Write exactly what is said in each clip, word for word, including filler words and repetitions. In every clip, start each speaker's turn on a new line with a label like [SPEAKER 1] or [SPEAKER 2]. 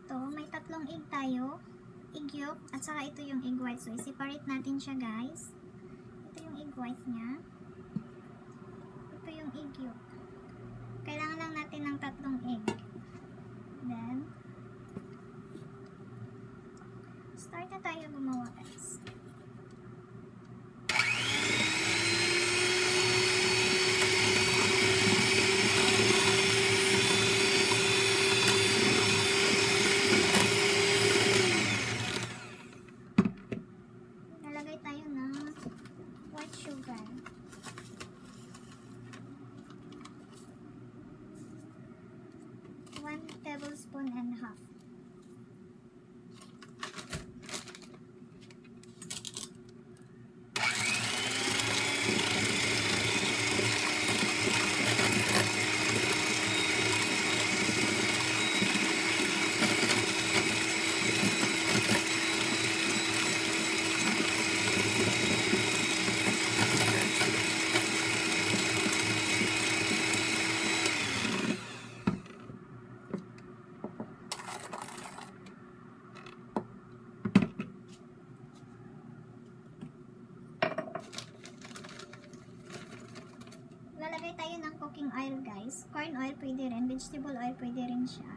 [SPEAKER 1] ito, may tatlong egg tayo. Egg yolk, at saka ito yung egg white. So, i-separate natin siya, guys. Ito yung egg white niya. Ito yung egg yolk. Kailangan lang natin ng tatlong egg. Then, start na tayo gumawa, guys. Nalagay tayo ng white sugar. one tablespoon and a half. Lalagay tayo ng cooking oil, guys. Corn oil pwede rin, vegetable oil pwede rin siya.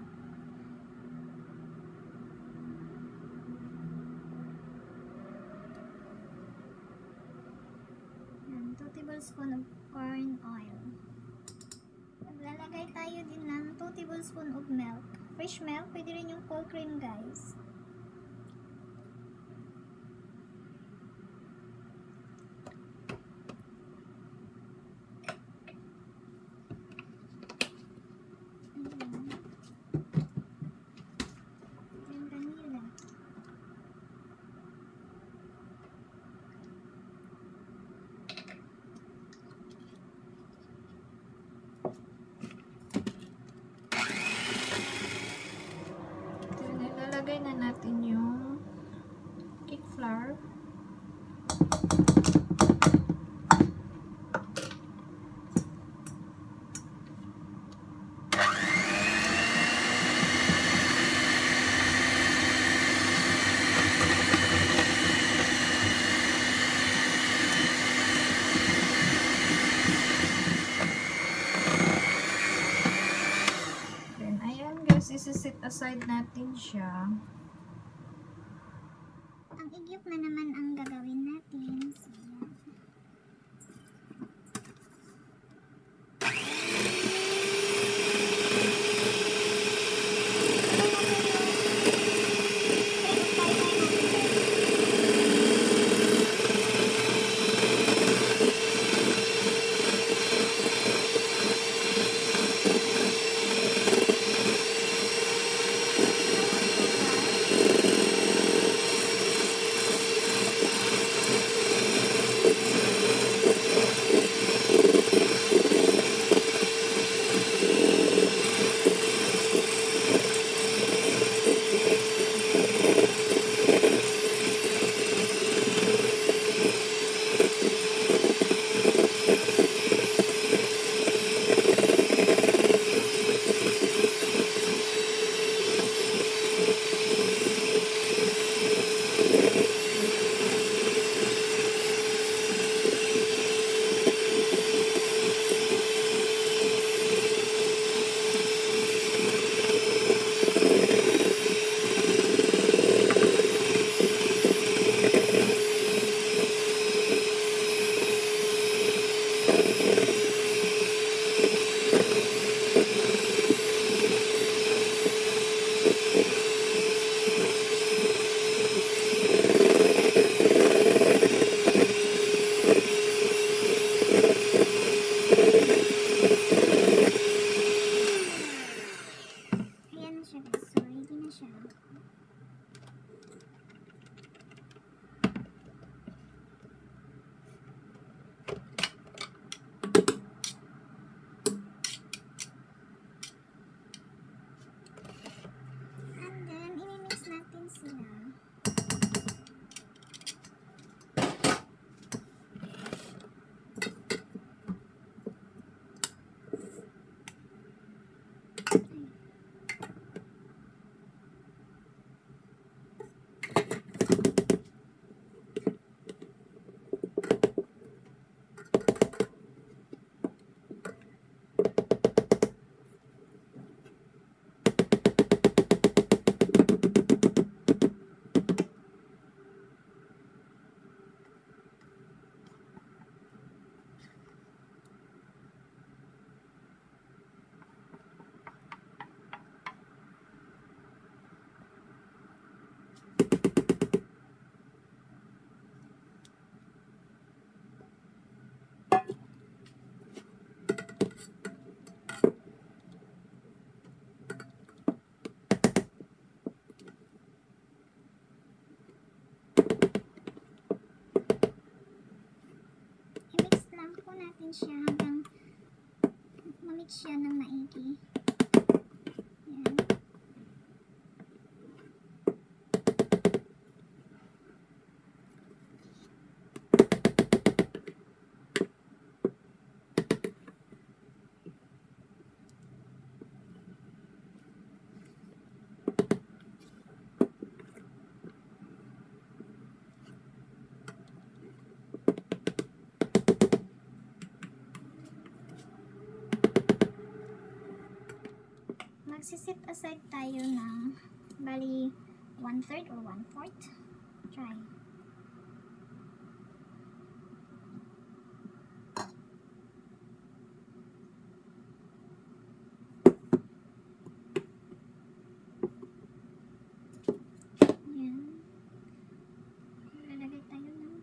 [SPEAKER 1] Yan, two tablespoons of corn oil. Lalagay tayo din ng two tablespoons of milk. Fresh milk, pwede rin yung full cream, guys. Ilalagay na natin yung cake flour. Isi-set aside natin siya. Ang igyok na naman ang gagawin natin. So, siya ng maigi. Yan. Magsisit aside tayo ng bali one-third or one-fourth. Try. Yan. Lalagay tayo ng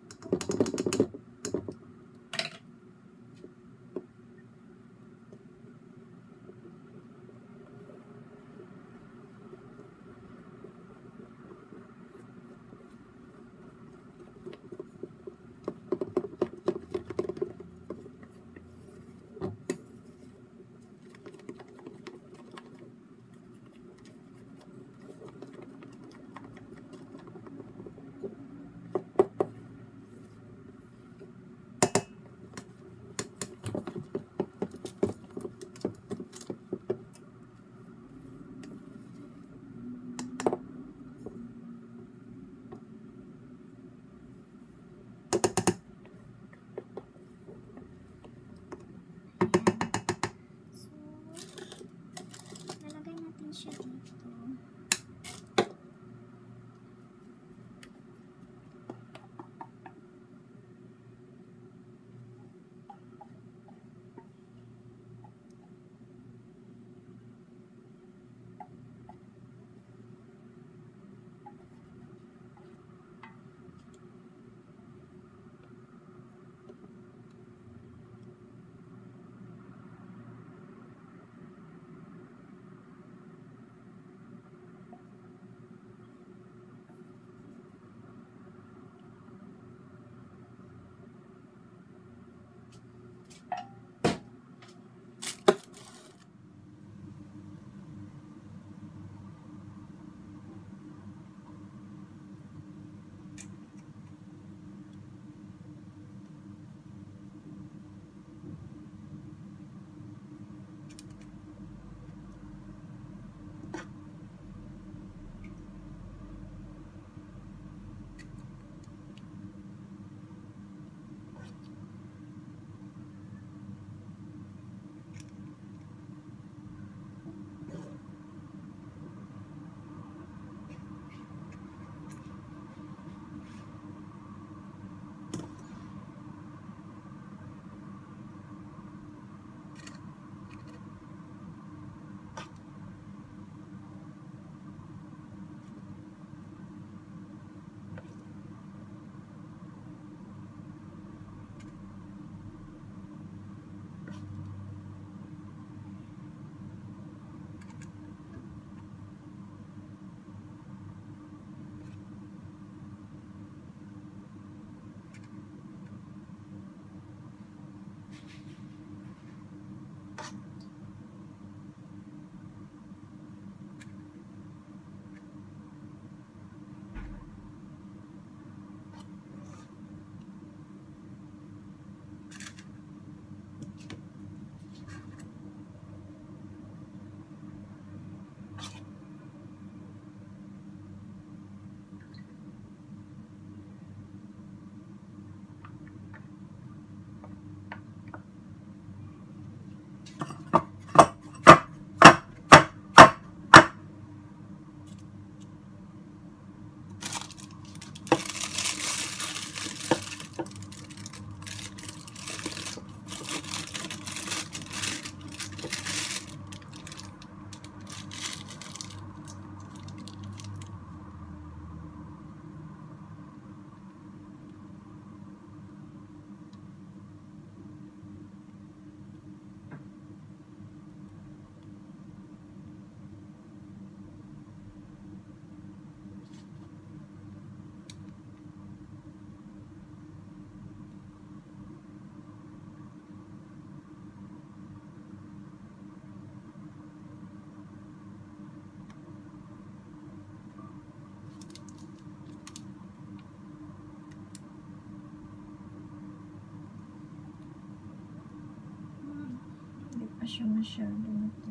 [SPEAKER 1] siya masyado na to.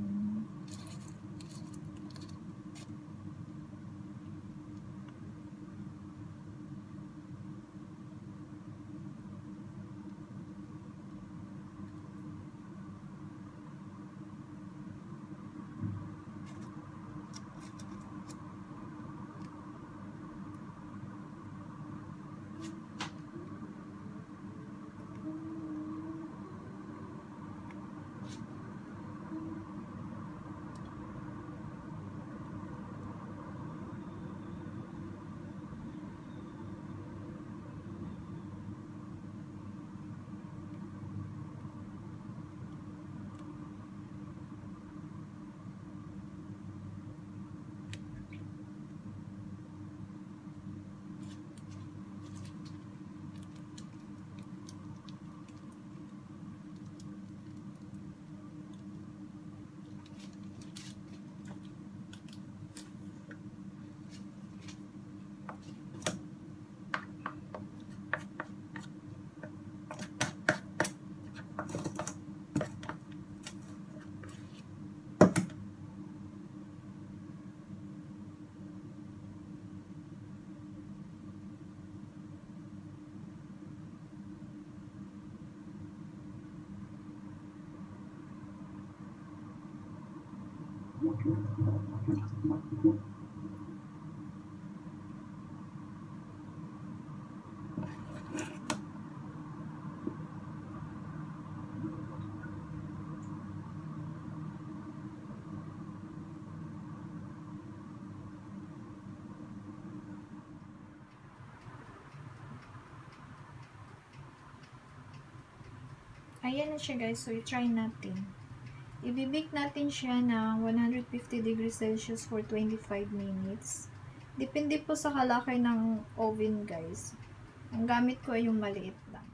[SPEAKER 1] Ayan na siya guys, so i-try natin. Ibibake natin siya ng one hundred fifty degrees Celsius for twenty-five minutes. Depende po sa kalaki ng oven guys. Ang gamit ko ay yung maliit lang.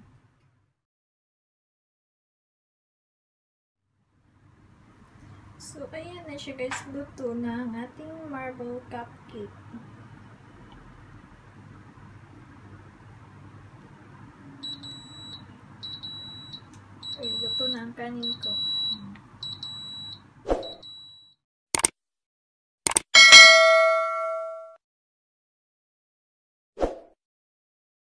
[SPEAKER 1] So ayan na siya guys, luto na ang ating marble cupcake. Ay, luto na ang kanin ko.